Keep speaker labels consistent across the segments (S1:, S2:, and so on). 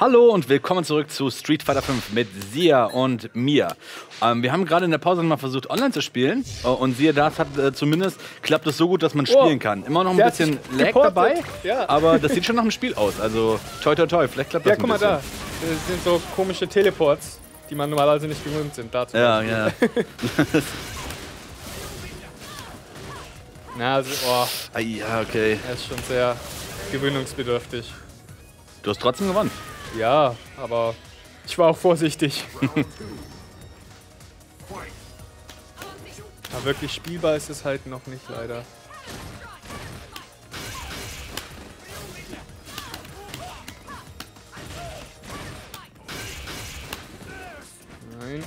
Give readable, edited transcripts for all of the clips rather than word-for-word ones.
S1: Hallo und willkommen zurück zu Street Fighter 5 mit Sia und mir. Wir haben gerade in der Pause mal versucht, online zu spielen. Und siehe das hat zumindest klappt es so gut, dass man spielen kann. Immer noch ein bisschen Lag dabei,
S2: ja.
S1: Aber das sieht schon nach einem Spiel aus. Also toi toi toi, vielleicht klappt das ein bisschen.
S2: Ja, guck mal da. Das sind so komische Teleports, die man normalerweise nicht gewöhnt sind. Dazu
S1: ja.
S2: Na, also,
S1: Ja, okay.
S2: er ist schon sehr gewöhnungsbedürftig.
S1: Du hast trotzdem gewonnen.
S2: Ja, aber ich war auch vorsichtig. Aber wirklich spielbar ist es halt noch nicht, leider. Nein.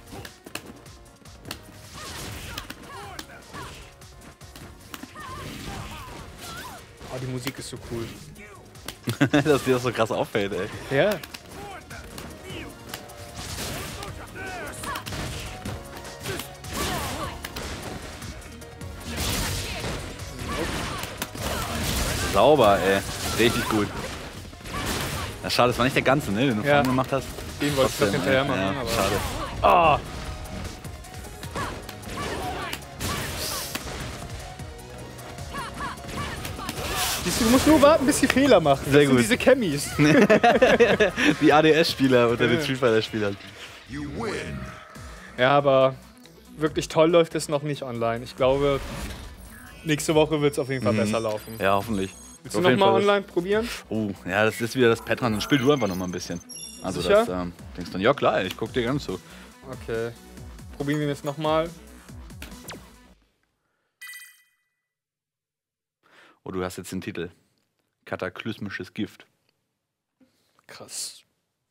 S2: Oh, die Musik ist so cool.
S1: Dass dir das so krass auffällt, ey.
S2: Ja.
S1: Sauber, ey. Richtig gut. Ja, schade, das war nicht der ganze, ne, den du vorhin gemacht hast.
S2: Den wollte ich doch hinterher machen,
S1: ja,
S2: aber...
S1: schade.
S2: Ah! Du musst nur warten, bis sie Fehler machen.
S1: Sehr
S2: das
S1: gut.
S2: Sind diese Chemis.
S1: Die ADS-Spieler unter den Street Fighter-Spielern.
S2: Ja, aber wirklich toll läuft es noch nicht online. Ich glaube, nächste Woche wird es auf jeden Fall besser laufen.
S1: Ja, hoffentlich.
S2: Willst du nochmal online probieren?
S1: Oh, ja, das ist wieder das Pattern. Dann spiel du einfach nochmal ein bisschen. Also
S2: Sicher?
S1: das denkst du dann, ja klar, ich guck dir ganz zu.
S2: Okay. Probieren wir jetzt nochmal.
S1: Oh, du hast jetzt den Titel. Kataklysmisches Gift.
S2: Krass.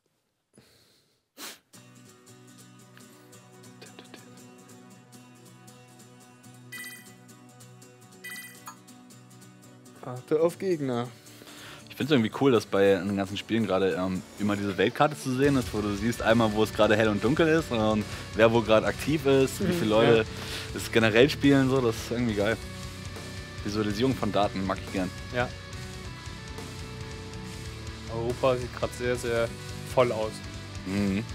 S2: Warte auf Gegner.
S1: Ich finde es irgendwie cool, dass bei den ganzen Spielen gerade immer diese Weltkarte zu sehen ist, wo du siehst einmal, wo es gerade hell und dunkel ist und wer wo gerade aktiv ist, wie viele Leute es generell spielen, so, das ist irgendwie geil. Visualisierung von Daten mag ich gern.
S2: Ja. Europa sieht gerade sehr, sehr voll aus.
S1: Mhm.
S2: In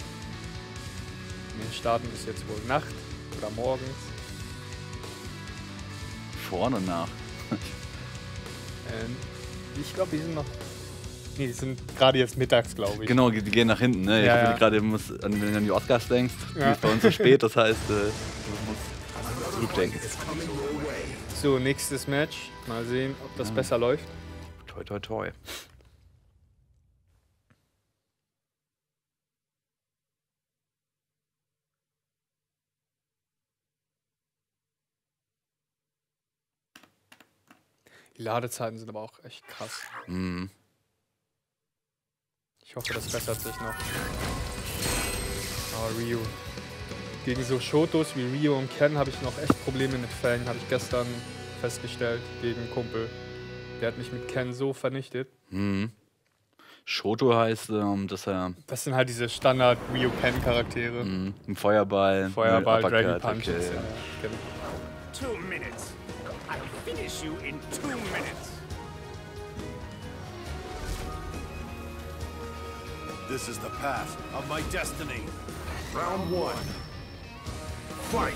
S2: den Staaten ist jetzt wohl Nacht oder morgens.
S1: Vorne und nach.
S2: Ich glaube, die sind noch. Nee, die sind gerade jetzt mittags, glaube ich.
S1: Genau, die gehen nach hinten. Ne?
S2: Ja,
S1: ich hoffe, gerade wenn du an die Oscars denkst, die ist bei uns zu spät, das heißt, du musst zurückdenken.
S2: So, nächstes Match. Mal sehen, ob das besser läuft.
S1: Toi, toi, toi.
S2: Die Ladezeiten sind aber auch echt krass.
S1: Mhm.
S2: Ich hoffe, das bessert sich noch. Oh, Ryu. Gegen so Shotos wie Ryu und Ken habe ich noch echt Probleme mit Fang, habe ich gestern festgestellt, gegen einen Kumpel. Der hat mich mit Ken so vernichtet.
S1: Mhm. Shoto heißt, dass er
S2: Das sind halt diese Standard Ryu-Ken-Charaktere.
S1: ein Feuerball,
S2: Feuerball,
S1: Uppercut,
S2: Dragon Punch.
S1: okay,
S2: Ja. Genau.
S3: 2 minutes. I'll finish you in 2 minutes.
S4: This is the path of my destiny. Round 1. Fight!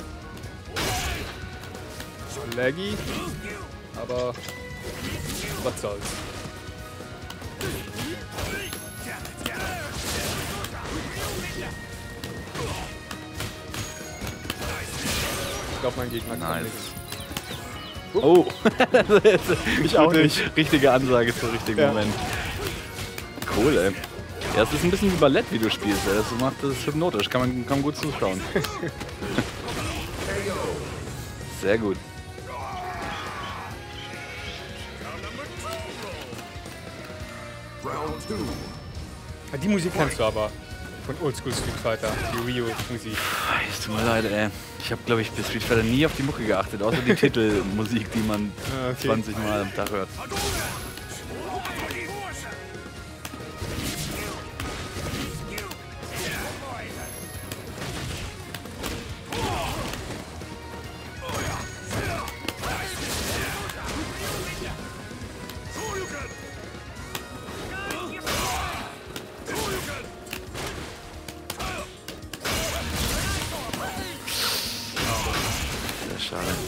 S2: Laggy, aber was soll's. Ich glaube, mein Gegner kann
S1: Nice.
S2: nichts.
S1: Oh,
S2: Ich auch nicht.
S1: Richtige Ansage zum richtigen Moment. Cool, ey. Ja, es ist ein bisschen wie Ballett, wie du spielst. Ey. Das macht das hypnotisch, kann man gut zuschauen. Sehr gut.
S4: Round 2.
S2: Die Musik kennst du aber. Von Oldschool Street Fighter, die Ryu-Musik.
S1: Es tut mir leid, ey. Ich habe, glaube ich, bei Street Fighter nie auf die Mucke geachtet, außer die Titelmusik, die man 20 Mal am Tag hört.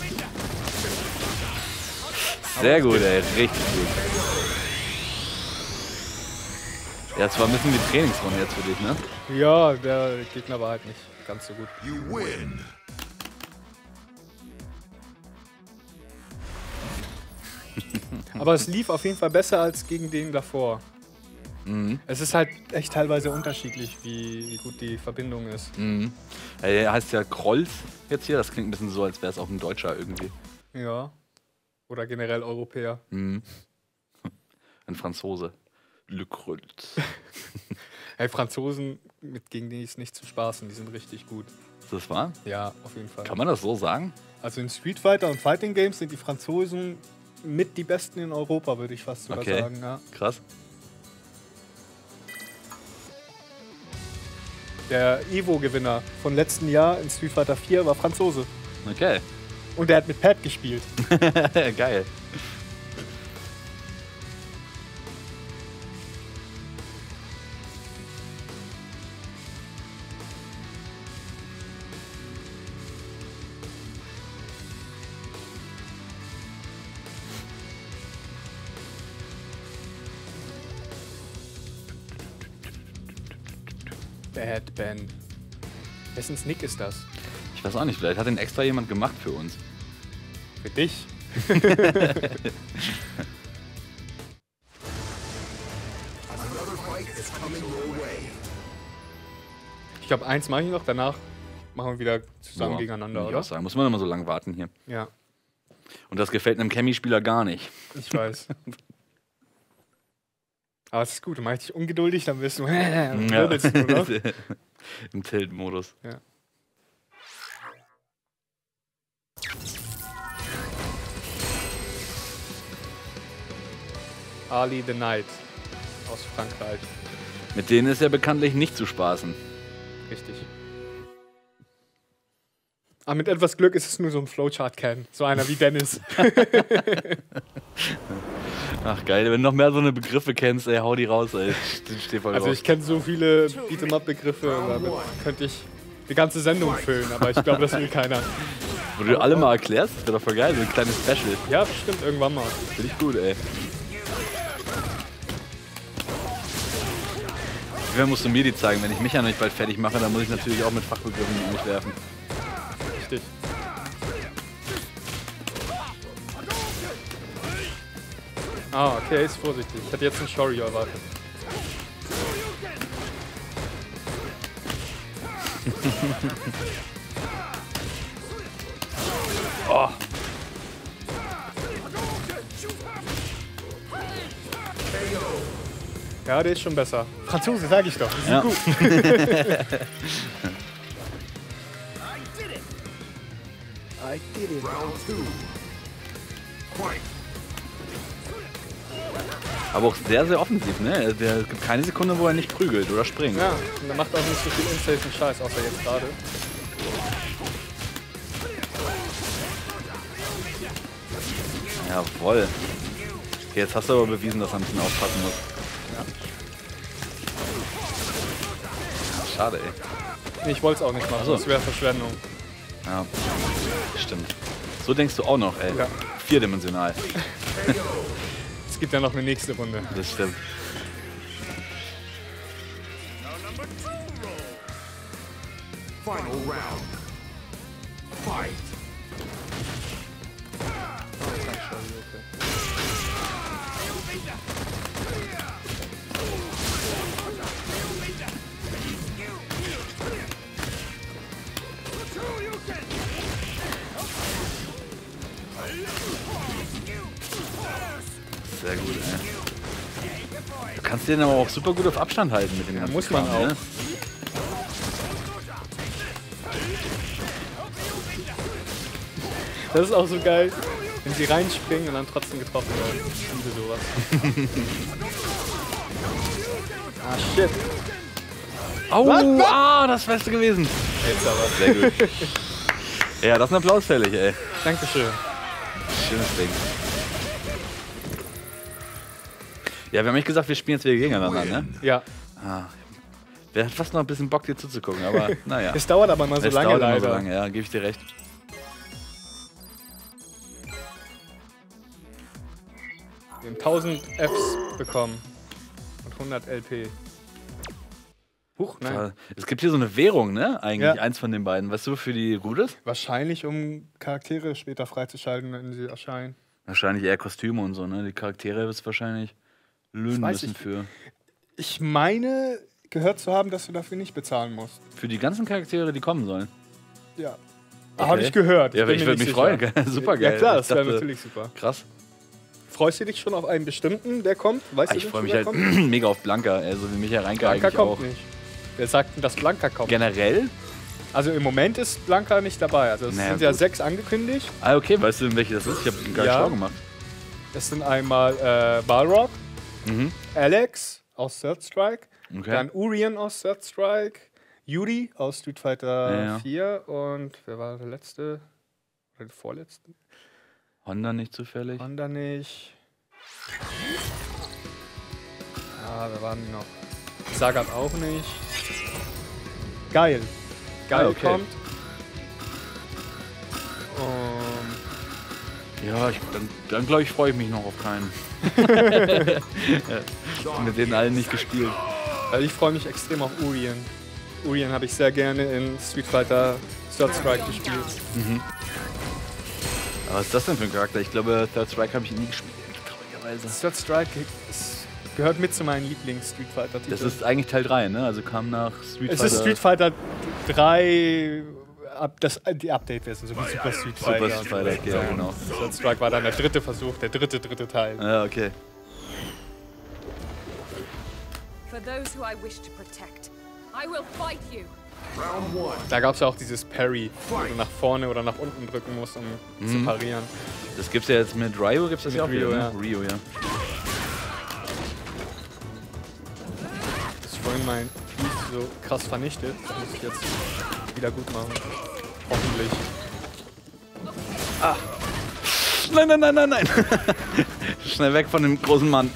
S1: Sehr gut, ey. Richtig gut. Ja, es war ein bisschen die Trainingsrunde jetzt für dich, ne?
S2: Ja, der Gegner war halt nicht ganz so gut.
S4: You win.
S2: Aber es lief auf jeden Fall besser als gegen den davor.
S1: Mhm.
S2: Es ist halt echt teilweise unterschiedlich, wie gut die Verbindung ist.
S1: Mhm. Er heißt ja Krolls jetzt hier. Das klingt ein bisschen so, als wäre es auch ein Deutscher irgendwie.
S2: Ja. Oder generell Europäer.
S1: Mhm. Ein Franzose. Le Krolls.
S2: Hey, Franzosen, gegen die ist nicht zu spaßen, die sind richtig gut.
S1: Ist das wahr?
S2: Ja, auf jeden Fall.
S1: Kann man das so sagen?
S2: Also in Street Fighter und Fighting Games sind die Franzosen mit die besten in Europa, würde ich fast sogar sagen. Ja.
S1: Krass.
S2: Der Evo-Gewinner von letzten Jahr in Street Fighter 4 war Franzose.
S1: Okay.
S2: Und der hat mit Pad gespielt.
S1: Geil.
S2: Bad Ben. Wessen Snick ist das?
S1: Ich weiß auch nicht, vielleicht hat den extra jemand gemacht für uns.
S2: Für dich? Ich glaube, eins mache ich noch, danach machen wir wieder zusammen gegeneinander, oder?
S1: Sagen. Muss man immer so lange warten hier.
S2: Ja,
S1: Und das gefällt einem Chemie-Spieler gar nicht.
S2: ich weiß. Aber es ist gut, dann mache ich dich ungeduldig, dann wirst du wirbelst du, oder?
S1: Im Tilt-Modus.
S2: Ja. Ali the Knight aus Frankreich.
S1: Mit denen ist ja bekanntlich nicht zu spaßen.
S2: Richtig. Aber mit etwas Glück ist es nur so ein Flowchart-Can. So einer wie Dennis.
S1: Ach geil, wenn du noch mehr so eine Begriffe kennst, ey, hau die raus, ey. Steh voll
S2: Also
S1: drauf.
S2: ich kenne so viele Beat'em-up-Begriffe, damit könnte ich die ganze Sendung füllen, aber ich glaube, das will keiner.
S1: Wo du alle mal erklärst, das wäre doch voll geil, so ein kleines Special.
S2: Ja, bestimmt irgendwann mal.
S1: Finde ich gut, ey. Wie musst du mir die zeigen? Wenn ich mich ja nicht bald fertig mache, dann muss ich natürlich auch mit Fachbegriffen um mich werfen.
S2: Richtig. Ah, okay, er ist vorsichtig. Ich hatte jetzt einen Shoryu erwartet.
S1: Oh.
S2: Ja, der ist schon besser. Franzose, sag ich doch. Die sind
S1: Ja.
S2: gut. I did it.
S4: Round two. Fight.
S1: Aber auch sehr, sehr offensiv, ne? Der gibt keine Sekunde, wo er nicht prügelt oder springt.
S2: Ja, und er macht auch nicht so viel unsafen Scheiß, außer jetzt gerade.
S1: Jawohl. Okay, jetzt hast du aber bewiesen, dass er ein bisschen aufpassen muss. Ja, schade, ey.
S2: Nee, ich wollte es auch nicht machen,
S1: Ach so.
S2: das wäre Verschwendung.
S1: Ja, stimmt. So denkst du auch noch, ey.
S2: Ja.
S1: Vierdimensional.
S2: Es gibt ja noch eine nächste Runde.
S1: Das stimmt.
S4: Final round. Fight.
S1: Sehr gut, ey. Du kannst den aber auch super gut auf Abstand halten mit dem ganzen
S2: muss man
S1: Kram,
S2: auch.
S1: ne?
S2: Das ist auch so geil, wenn sie reinspringen und dann trotzdem getroffen werden. Ich liebe sowas. Ah, shit.
S1: Au, das wär's gewesen.
S2: Jetzt aber.
S1: Sehr gut. Ja, das ist ein Applaus fällig, ey.
S2: Dankeschön.
S1: Schönes Ding. Ja, wir haben nicht gesagt, wir spielen jetzt wieder gegeneinander, ne?
S2: Ja.
S1: Ah, wir hatten fast noch ein bisschen Bock, dir zuzugucken, aber naja.
S2: Es dauert aber mal so
S1: Es
S2: lange
S1: dauert immer
S2: leider.
S1: so lange, ja, gebe ich dir recht.
S2: Wir haben 1000 Fs bekommen. Und 100 LP. Huch, nein.
S1: Es gibt hier so eine Währung, ne? Eigentlich,
S2: Ja.
S1: eins von den beiden. Weißt du, wofür die gut ist?
S2: Wahrscheinlich, um Charaktere später freizuschalten, wenn sie erscheinen.
S1: Wahrscheinlich eher Kostüme und so, ne? Die Charaktere ist wahrscheinlich löhnen
S2: weiß
S1: müssen
S2: ich.
S1: für.
S2: Ich meine, gehört zu haben, dass du dafür nicht bezahlen musst.
S1: Für die ganzen Charaktere, die kommen sollen.
S2: Ja.
S1: Okay.
S2: Habe ich gehört.
S1: Ja,
S2: bin
S1: ich
S2: mir
S1: würde mich
S2: nicht
S1: freuen.
S2: sicher.
S1: Super geil.
S2: Ja klar, das
S1: Ich
S2: wäre
S1: dachte-
S2: natürlich super.
S1: Krass.
S2: Freust du dich schon auf einen bestimmten, der kommt? Weißt du
S1: Ich
S2: nicht,
S1: freue mich
S2: wer
S1: halt
S2: kommt?
S1: mega auf Blanka, also wie Michael Reinke
S2: Blanka
S1: eigentlich
S2: kommt
S1: auch.
S2: nicht. Wer sagt denn, dass Blanka kommt?
S1: Generell?
S2: Also im Moment ist Blanka nicht dabei. Also es
S1: Naja,
S2: sind ja
S1: gut.
S2: 6 angekündigt.
S1: Ah, okay, weißt du, welche das ist? Ich habe gar nicht
S2: Ja.
S1: schlau gemacht.
S2: Es sind einmal Balrog,
S1: Mhm.
S2: Alex aus Third Strike,
S1: Okay.
S2: dann Urien aus Third Strike, Yuri aus Street Fighter
S1: Ja.
S2: 4 und wer war der letzte? Oder der vorletzte?
S1: Honda nicht zufällig.
S2: Honda nicht. Ja, wer waren die noch? Sagat auch nicht. Geil. Geil
S1: okay.
S2: kommt.
S1: Ja, dann glaube ich, freue ich mich noch auf keinen. Mit denen allen nicht gespielt.
S2: Also ich freue mich extrem auf Urien. Urien habe ich sehr gerne in Street Fighter Third Strike gespielt.
S1: Aber was ist das denn für ein Charakter? Ich glaube, Third Strike habe ich nie gespielt, traurigerweise.
S2: Third Strike gehört mit zu meinen Lieblings-Street Fighter-Titeln.
S1: Das ist eigentlich Teil 3, ne? Also kam nach Street
S2: Es
S1: Fighter.
S2: ist Street Fighter 3, die Update-Version, so wie Super Street Fighter.
S1: Super Street Fighter, okay, ja, genau.
S2: Third Strike war dann der dritte Versuch, der dritte Teil.
S1: Ja, okay.
S5: For those who I wish to protect, I will fight you.
S4: Round one.
S2: Da gab es ja auch dieses Parry, wo du nach vorne oder nach unten drücken musst, um zu parieren.
S1: Das gibt's ja jetzt mit Ryo, gibt's das
S2: Mit
S1: ja auch
S2: Ryo,
S1: wieder,
S2: ja.
S1: ne? Ryo, ja.
S2: Das ist vorhin mein Tweet so krass vernichtet. Das muss ich jetzt wieder gut machen. Hoffentlich.
S1: Nein, nein, nein, nein, nein. Schnell weg von dem großen Mann.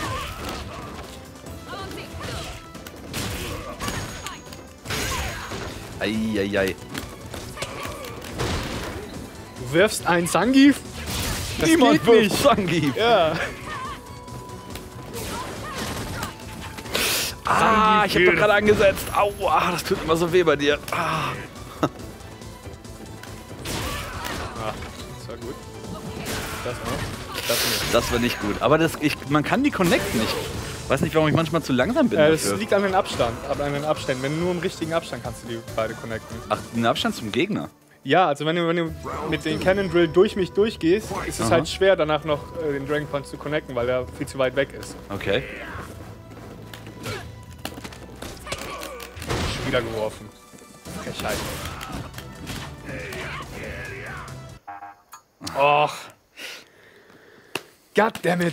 S1: Eieiei.
S2: Du wirfst einen Zangief? Das
S1: Niemand
S2: geht
S1: wirft
S2: nicht.
S1: Zangief.
S2: Ja.
S1: Ah, ich hab doch gerade angesetzt. Aua, das tut immer so weh bei dir. Ah.
S2: Das war gut. Das auch. Das nicht.
S1: Das war nicht gut. Aber man kann die connecten nicht. Weiß nicht, warum ich manchmal zu langsam bin
S2: Das
S1: dafür.
S2: liegt an den Abstand, an den Abständen. Wenn du nur im richtigen Abstand kannst du die beide connecten.
S1: Ach, den Abstand zum Gegner.
S2: Ja, also wenn du mit dem Cannon Drill durch mich durchgehst, ist es
S1: Aha.
S2: halt schwer, danach noch den Dragon Punch zu connecten, weil der viel zu weit weg ist.
S1: Okay.
S2: Schon wieder geworfen. Frechheit. Och. Goddammit.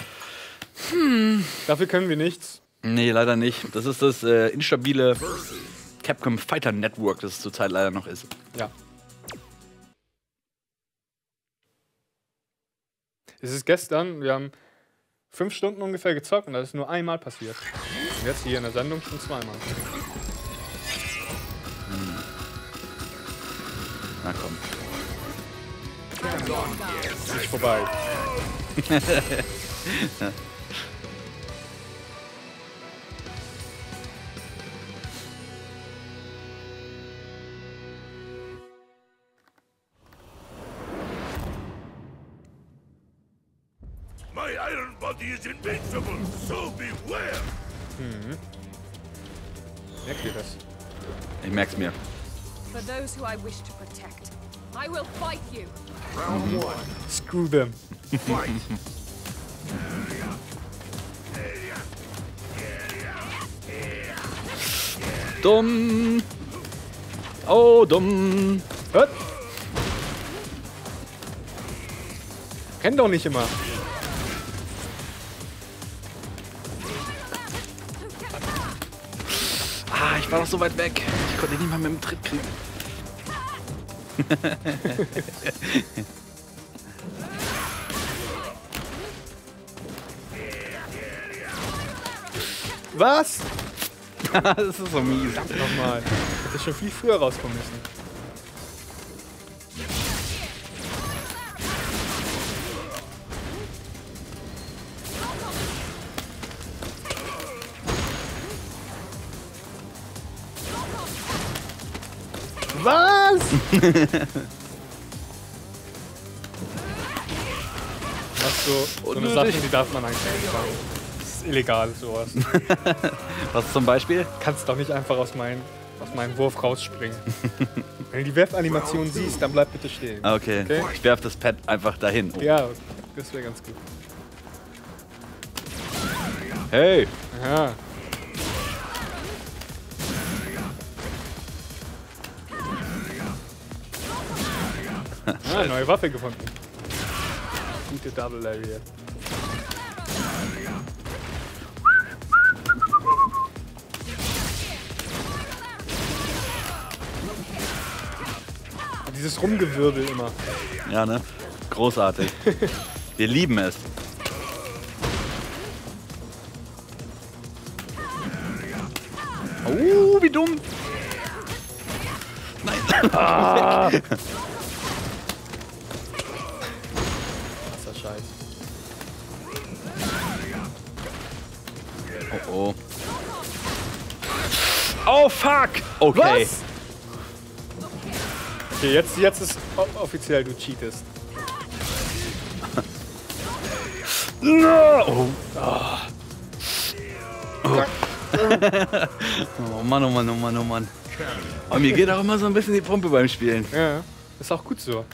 S2: Dafür können wir nichts.
S1: Nee, leider nicht. Das ist das instabile Capcom Fighter Network, das es zurzeit leider noch ist.
S2: Ja. Es ist gestern, wir haben 5 Stunden ungefähr gezockt und das ist nur einmal passiert. Und jetzt hier in der Sendung schon zweimal.
S1: Na komm.
S2: Ist nicht vorbei.
S4: My iron body is invincible, so beware!
S2: Merkt ihr das?
S1: Ich merk's mir.
S5: For those who I wish to protect, I will fight you.
S4: Round one.
S2: Screw them.
S4: Fight!
S1: Dumm. Oh, dumm.
S2: Hört! Renn doch nicht immer.
S1: Ah, ich war doch so weit weg. Ich konnte ihn nicht mal mit dem Tritt kriegen.
S2: Was?
S1: Das ist so mies.
S2: Nochmal. Hätte schon viel früher rauskommen müssen. Was so eine Sachen, die darf man eigentlich nicht machen. Das ist illegal, sowas.
S1: Was zum Beispiel?
S2: Kannst doch nicht einfach aus meinem Wurf rausspringen. Wenn du die Werfanimation siehst, dann bleib bitte stehen.
S1: Okay. Ich werf das Pad einfach dahin. Oh.
S2: Ja, das wäre ganz gut.
S1: Hey!
S2: Aha. Neue Waffe gefunden. Gute Double Lariat. Dieses Rumgewirbel immer.
S1: Ja, ne? Großartig. Wir lieben es. Oh, wie dumm! Nein! Ah.
S2: Was der Scheiß.
S1: Oh, oh. Oh, fuck! Okay.
S2: Was? Okay, jetzt ist offiziell, du cheatest.
S1: No! Oh. Oh. Oh Mann, oh Mann, oh Mann, oh Mann. Aber mir geht auch immer so ein bisschen die Pumpe beim Spielen.
S2: Ja, ist auch gut so.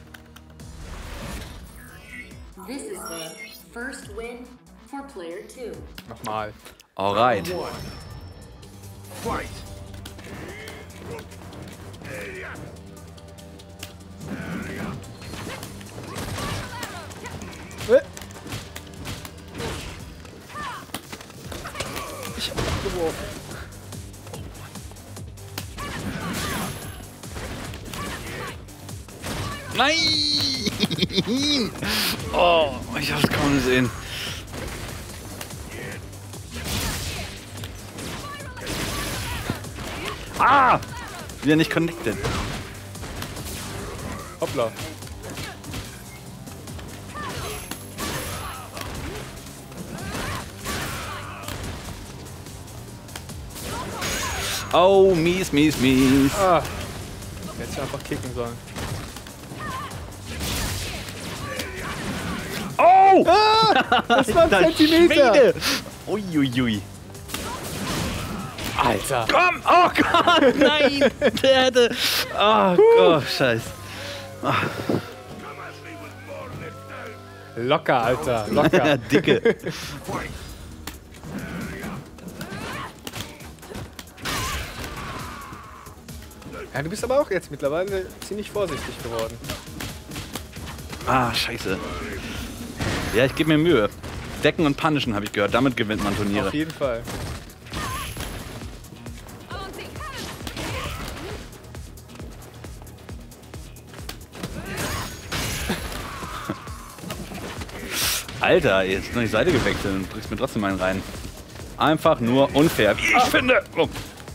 S6: This is the first win for player 2.
S2: Nochmal.
S1: Alright.
S4: Fight!
S2: Ich hab abgeworfen.
S1: Nein! Oh, ich hab's kaum gesehen. Ah! Wieder nicht connected.
S2: Hoppla.
S1: Oh, mies, mies, mies.
S2: Ah. Hätte ich einfach kicken sollen.
S1: Oh!
S2: Das war ein Zentimeter.
S1: Schwede. Uiuiui.
S2: Alter.
S1: Komm! Oh Gott! Nein! Der hätte. Oh Gott, Scheiß.
S2: Locker, Alter. Locker.
S1: Dicke.
S2: Ja, du bist aber auch jetzt mittlerweile ziemlich vorsichtig geworden.
S1: Ah, scheiße. Ja, ich gebe mir Mühe. Decken und Punishen habe ich gehört. Damit gewinnt man Turniere.
S2: Auf jeden Fall.
S1: Alter, jetzt noch die Seite gewechselt und bringst mir trotzdem einen rein. Einfach nur unfair, wie ich finde. Oh.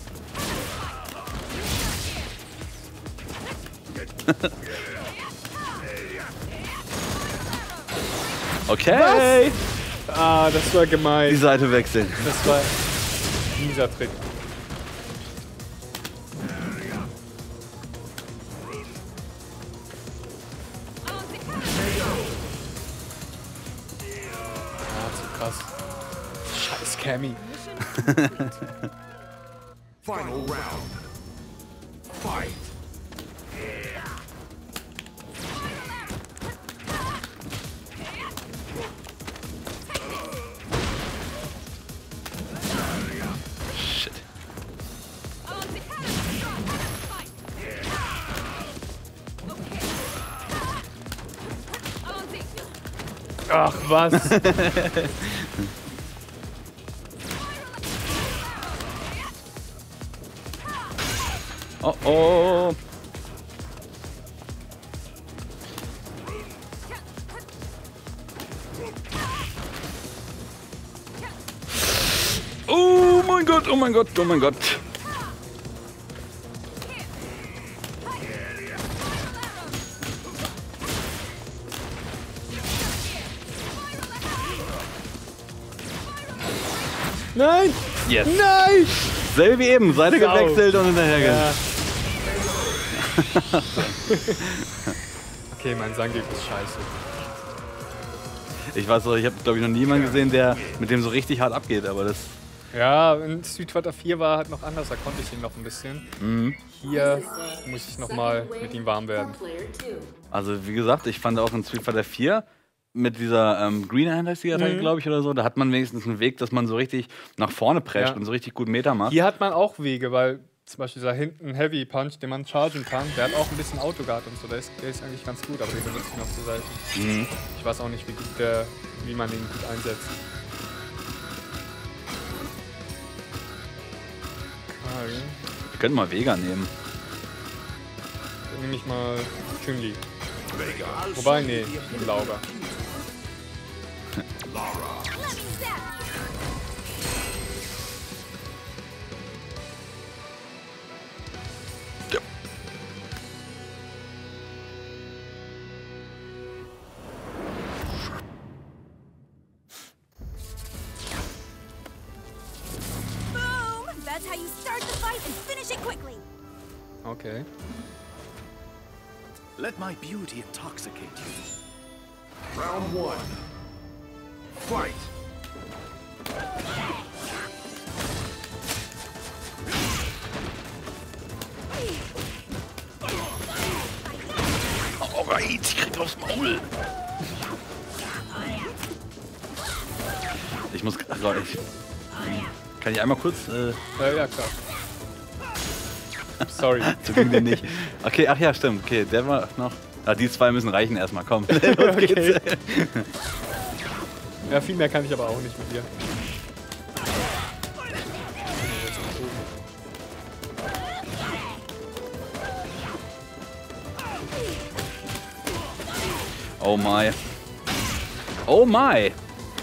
S1: Okay.
S2: Ah, das war gemein.
S1: Die Seite wechseln.
S2: Das war dieser Trick. Ah, zu krass. Scheiß Cammy.
S4: Final round. Fight!
S1: Shit.
S2: Ach, was?
S1: Oh oh. Oh mein Gott, oh mein Gott, oh mein Gott.
S2: Nein!
S1: Yes.
S2: Nein!
S1: Selbe wie eben, Seite
S2: Sau.
S1: gewechselt und hinterher.
S2: Ja. Okay, mein Zangief ist scheiße.
S1: Ich weiß auch, ich habe glaube ich noch niemanden gesehen, der mit dem so richtig hart abgeht, aber das...
S2: Ja, in Street Fighter 4 war halt noch anders, da konnte ich ihn noch ein bisschen. Hier muss ich nochmal mit ihm warm werden.
S1: Also wie gesagt, ich fand auch in Street Fighter 4 mit dieser Green Hand heißt die Attacke, glaube ich, oder so, da hat man wenigstens einen Weg, dass man so richtig nach vorne prescht und so richtig gut Meter macht.
S2: Hier hat man auch Wege, weil zum Beispiel da hinten Heavy Punch, den man chargen kann, der hat auch ein bisschen Autoguard und so, der ist eigentlich ganz gut, aber den benutze ich noch zur Seite. Ich weiß auch nicht, wie man den gut einsetzt. Okay.
S1: Wir könnten mal Vega nehmen.
S2: Dann nehme ich mal Chun-Li. Wobei, nee, Laura.
S5: That's how you start the fight and finish it quickly.
S2: Okay.
S4: Let my beauty intoxicate you. Round 1. Fight!
S1: Alright, ich krieg aufs Maul. Ich muss... Kann ich einmal kurz...
S2: Ja, klar. Sorry.
S1: So ging der nicht. Okay, ach ja, stimmt. Okay, der war noch... Ah, die zwei müssen reichen erstmal, komm. Los geht's.
S2: Ja, viel mehr kann ich aber auch nicht mit dir.
S1: Oh my. Oh my.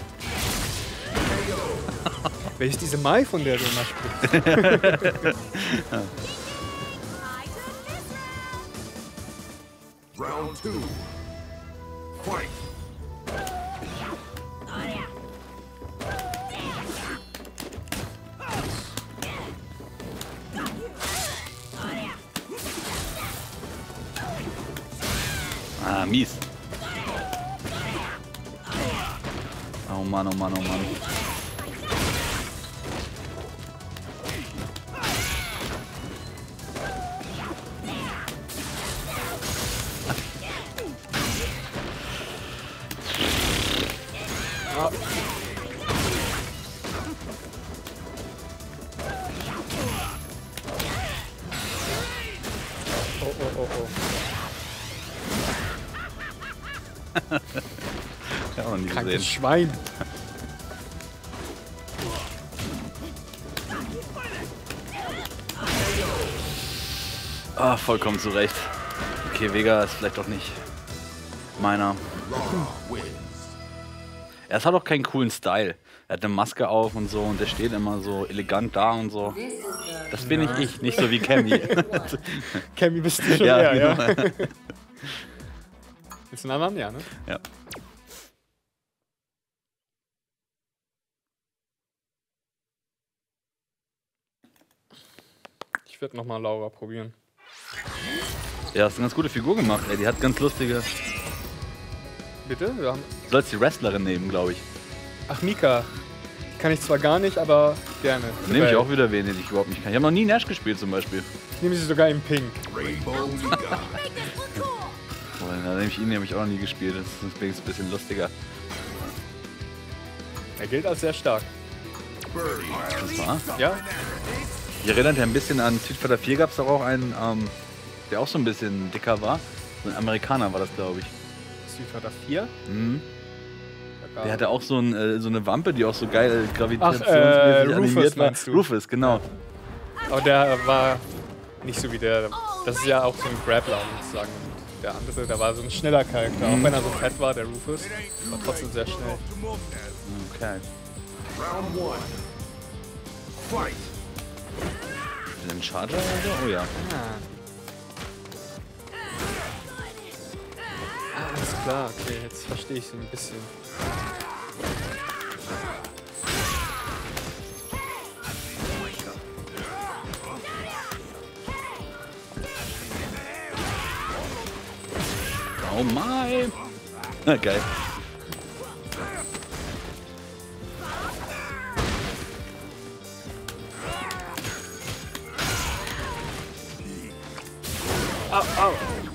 S2: Wer ist diese Mai, von der du immer sprichst?
S4: Round 2. Fight!
S1: Ah, mies. Oh Mann, oh Mann, oh Mann. Ja, auch noch nie
S2: Krankes
S1: gesehen.
S2: Schwein.
S1: Ah, vollkommen zu Recht. Okay, Vega ist vielleicht doch nicht meiner. Er hat auch keinen coolen Style. Er hat eine Maske auf und so und der steht immer so elegant da und so. Das bin ich, nicht so wie Cammy.
S2: Cammy bist du schon
S1: Ja,
S2: eher, ja.
S1: genau.
S2: Ist ein anderen, ja, ne?
S1: Ja.
S2: Ich werde nochmal Laura probieren.
S1: Ja, hast eine ganz gute Figur gemacht, ey. Die hat ganz lustige...
S2: Bitte? Wir haben
S1: Du sollst die Wrestlerin nehmen, glaube ich.
S2: Ach, Mika. Die kann ich zwar gar nicht, aber gerne.
S1: Nehme ich auch wieder wen, den ich überhaupt nicht kann. Ich habe noch nie Nash gespielt zum Beispiel.
S2: Ich nehme sie sogar in Pink.
S4: Rainbow Liga.
S1: Oh, da nehme ich ihn, den habe ich auch noch nie gespielt. Das ist ein bisschen lustiger.
S2: Er gilt als sehr stark.
S1: Das war.
S2: Ja?
S1: Hier erinnert ja ein bisschen an Street Fighter 4, gab es auch einen, der auch so ein bisschen dicker war. So ein Amerikaner war das, glaube ich.
S2: Street Fighter 4?
S1: Mhm.
S2: Da
S1: Der hatte auch so eine Wampe, die auch so geil gravitationsmäßig
S2: Rufus
S1: animiert war.
S2: meinst du?
S1: Rufus, genau.
S2: Aber der war nicht so wie der. Das ist ja auch so ein Grappler sozusagen. Und der andere, der war so ein schneller Charakter. Auch wenn er so fett war, der Rufus, war trotzdem sehr schnell.
S1: Okay.
S4: Round 1. Fight!
S1: Ein Charger oder so? Oh ja.
S2: Alles klar, okay, jetzt verstehe ich es ein bisschen.
S1: Oh mein. Geil.
S2: Au, au.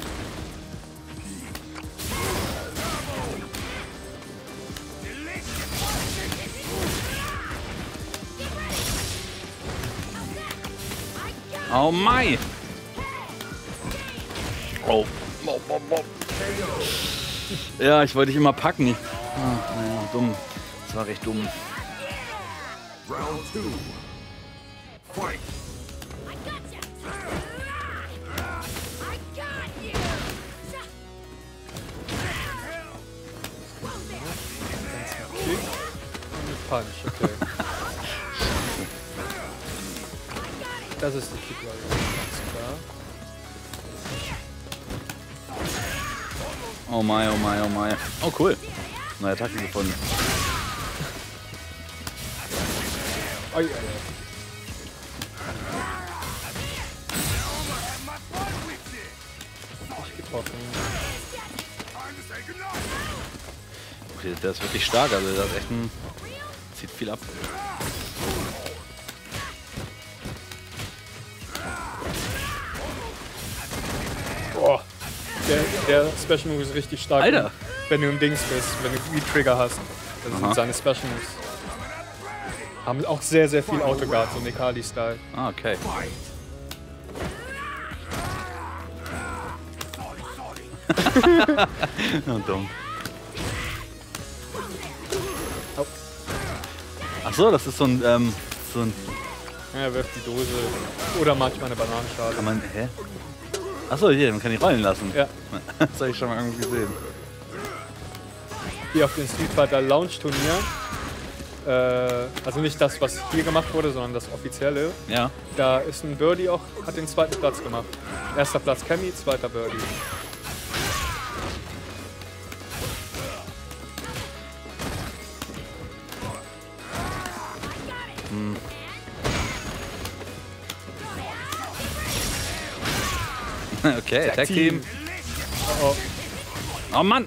S1: Oh mein. Oh. Ja, ich wollte dich immer packen. Ach, naja, dumm. Das war recht dumm.
S4: Round 2. Fight.
S2: Punch, okay. Das ist die Kick-Variante, ganz klar.
S1: Oh mein, oh mein, oh mein. Oh cool. Neue Attacke gefunden.
S2: Oi, oi, oi. Nicht getroffen.
S1: Okay, der ist wirklich stark, also der ist echt ein... Zieht viel ab.
S2: Boah. Der Special Move ist richtig stark.
S1: Alter!
S2: Wenn du im Dings bist, wenn du V-Trigger hast. Das sind seine Special Moves. Haben auch sehr, sehr viel Autoguard, so Nekali-Style.
S1: Ah, okay. Oh, dumm. Ach so, das ist so ein
S2: Ja, er wirft die Dose. Oder manchmal eine Bananenschale.
S1: kann man, hä? Ach so, hier, man kann die rollen lassen.
S2: Ja.
S1: Das habe ich schon mal irgendwo gesehen.
S2: Hier auf dem Street Fighter Lounge Turnier. Also nicht das, was hier gemacht wurde, sondern das offizielle.
S1: Ja.
S2: Da ist ein Birdie auch, hat den zweiten Platz gemacht. Erster Platz Cammy, zweiter Birdie.
S1: Okay, Tag Team.
S2: Oh,
S1: Oh Mann!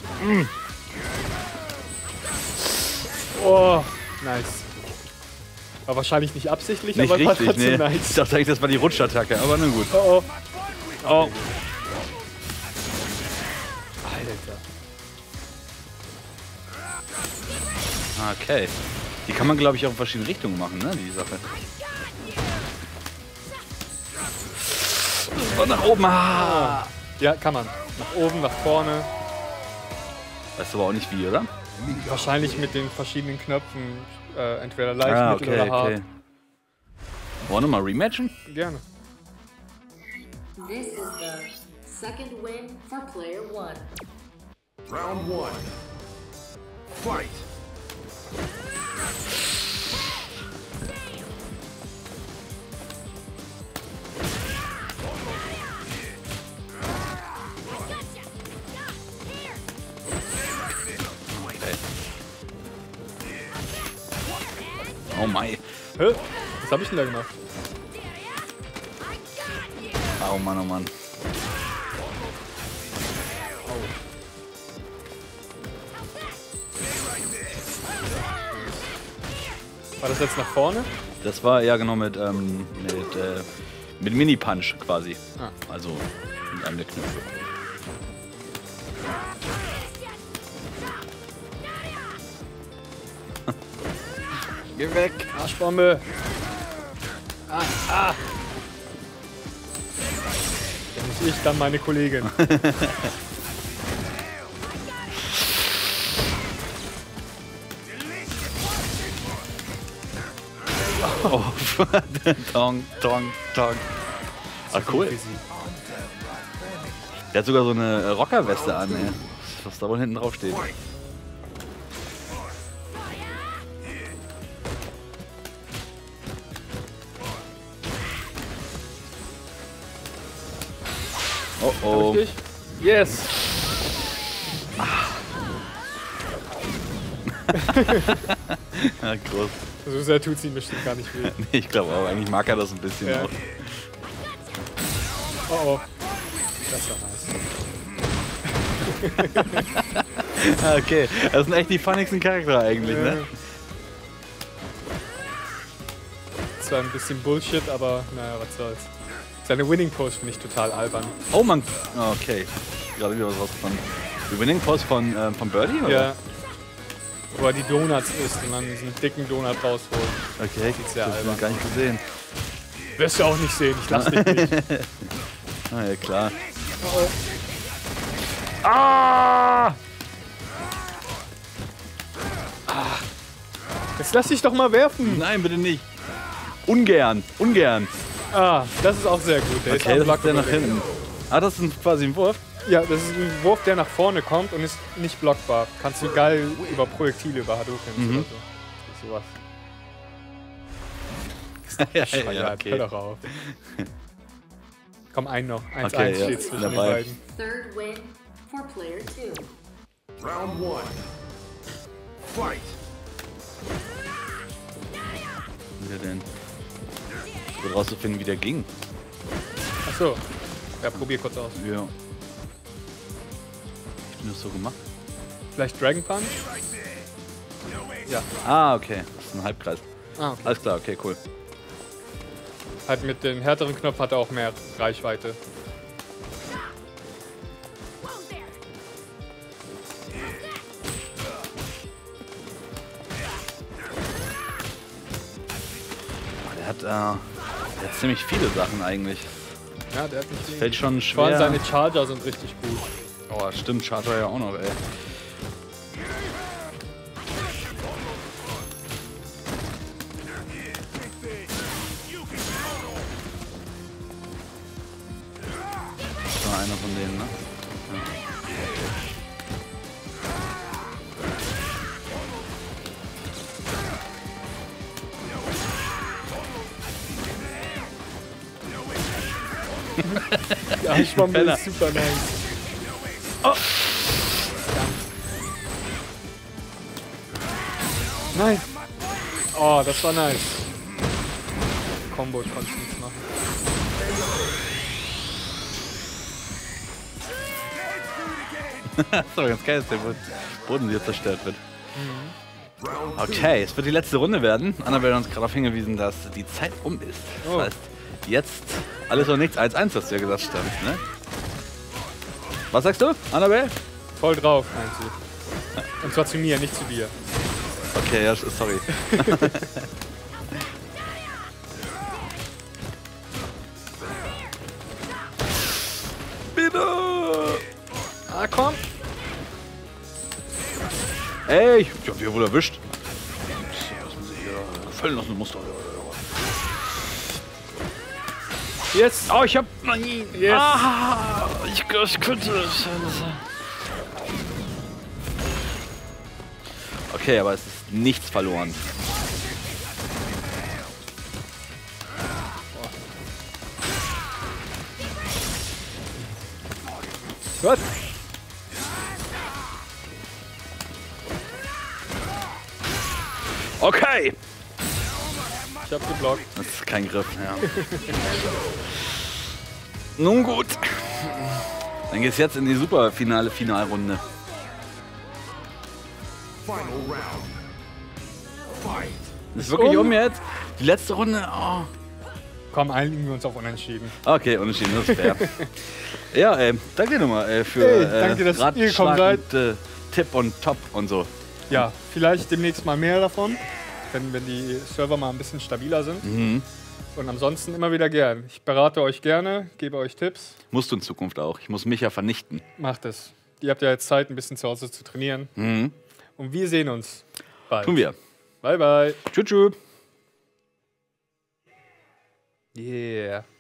S2: oh, nice. War wahrscheinlich nicht absichtlich,
S1: Nicht
S2: aber war
S1: richtig,
S2: trotzdem
S1: nee.
S2: nice.
S1: Ich dachte eigentlich, das war die Rutschattacke, aber nun gut.
S2: Oh, oh.
S1: Oh.
S2: Alter.
S1: Okay. Die kann man, glaube ich, auch in verschiedene Richtungen machen, ne, die Sache. Und nach oben. Ah.
S2: Ja, kann man. Nach oben, nach vorne.
S1: Weißt du aber auch nicht wie, oder?
S2: Wahrscheinlich mit den verschiedenen Knöpfen. Entweder leicht, mittel oder hart.
S1: Wollen wir mal rematchen?
S2: Gerne.
S6: This is the second win for player 1.
S4: Round 1. Fight.
S1: Oh mein.
S2: Hä? Was hab ich denn da gemacht?
S1: Oh Mann, oh Mann.
S2: War das jetzt nach vorne?
S1: Das war ja genau mit Mini-Punch quasi.
S2: Ah.
S1: Also mit einem der Knöpfe. Geh weg!
S2: Arschbombe! Ah! Wenn nicht ich, dann meine Kollegin.
S1: Oh, Tong, Tong, Tong. Ah, cool. Der hat sogar so eine Rockerweste an, ey. Was da wohl hinten drauf steht. Oh oh.
S2: Richtig? Yes!
S1: Ja, groß.
S2: So sehr tut sie ihm bestimmt gar nicht weh.
S1: Nee, ich glaube auch, eigentlich mag er das ein bisschen
S2: Ja.
S1: auch.
S2: Oh oh. Das war
S1: Okay, das sind echt die funnigsten Charaktere eigentlich, ne?
S2: Zwar ein bisschen Bullshit, aber naja, was soll's. Seine Winning Pose finde ich total albern.
S1: Oh man, okay. Gerade wieder was rausgefunden. Die Winning Pose von Birdie, oder?
S2: Ja. Wo er die Donuts isst und dann diesen dicken Donut rausholt.
S1: Okay,
S2: Sieht sehr
S1: das hab ich
S2: albern.
S1: gar nicht gesehen.
S2: Wirst du auch nicht sehen, ich lass dich nicht.
S1: Ah ja, klar.
S2: Jetzt lass dich doch mal werfen.
S1: Nein, bitte nicht. Ungern, ungern.
S2: Ah, das ist auch sehr gut. Der
S1: Okay,
S2: ist
S1: das ist der nach
S2: unblockable.
S1: hinten. Ah, das ist quasi ein Wurf?
S2: Ja, das ist ein Wurf, der nach vorne kommt und ist nicht blockbar. Kannst du geil über Projektile, über Hadokens oder so. Sowas.
S1: Ja,
S2: Hör doch auf. Komm, einen noch. 1-1
S1: Okay, ja,
S2: steht zwischen den
S1: dabei.
S2: beiden.
S6: Third win for player 2.
S4: Round 1. Fight.
S1: Wie der denn? Ich will rauszufinden, wie der ging.
S2: Achso. Ja, probier kurz aus.
S1: Ja. Ich bin das so gemacht.
S2: Vielleicht Dragon Punch? Ja.
S1: Ah, okay. Das ist ein Halbkreis.
S2: Ah, okay.
S1: Alles klar, okay, cool.
S2: Halt mit dem härteren Knopf hat er auch mehr Reichweite.
S1: Der hat ziemlich viele Sachen eigentlich.
S2: Ja, der hat nicht wenig.
S1: Fällt schon
S2: Vor allem
S1: schwer.
S2: seine Charger sind richtig gut.
S1: Oh, stimmt, Charger ja auch noch, ey. Das war einer von denen, ne?
S2: Ja, ich war
S1: Penner.
S2: super nice. Nein. Oh, das war nice. Combo konnte ich nichts machen.
S1: So, ganz geil, dass der Boden hier zerstört wird. Okay, es wird die letzte Runde werden. Annabelle hat uns gerade darauf hingewiesen, dass die Zeit um ist. Das
S2: Oh.
S1: heißt, jetzt alles oder nichts, 1-1, hast du ja gesagt, stand, ne? Was sagst du, Annabelle?
S2: Voll drauf, meint sie. Und zwar zu mir, nicht zu dir.
S1: Okay, ja, sorry. Bitte!
S2: Ah, komm.
S1: Ey, ich hab dich wohl erwischt. Fallen lassen musst du.
S2: Jetzt.
S1: Oh, ich hab.
S2: Yes.
S1: Ah, ich könnte. Okay, aber es ist nichts verloren.
S2: Gut.
S1: Okay!
S2: Ich hab geblockt.
S1: Das ist kein Griff, ja. Nun gut. Dann geht's jetzt in die super Finalrunde.
S4: Final round. Fight.
S1: Das ist wirklich um jetzt. Die letzte Runde. Oh.
S2: Komm, einigen wir uns auf Unentschieden.
S1: Okay, unentschieden, das ist fair. Ja, danke dir nochmal für
S2: Hey, danke, dass ihr gekommen
S1: Ratschlag und, Tipp und Top und so.
S2: Ja, vielleicht demnächst mal mehr davon, wenn die Server mal ein bisschen stabiler sind. Und ansonsten immer wieder gern. Ich berate euch gerne, gebe euch Tipps.
S1: Musst du in Zukunft auch. Ich muss mich ja vernichten.
S2: Macht es. Ihr habt ja jetzt Zeit, ein bisschen zu Hause zu trainieren. Und wir sehen uns bald.
S1: Tun wir.
S2: Bye, bye.
S1: Tschüss, tschüss.
S2: Yeah.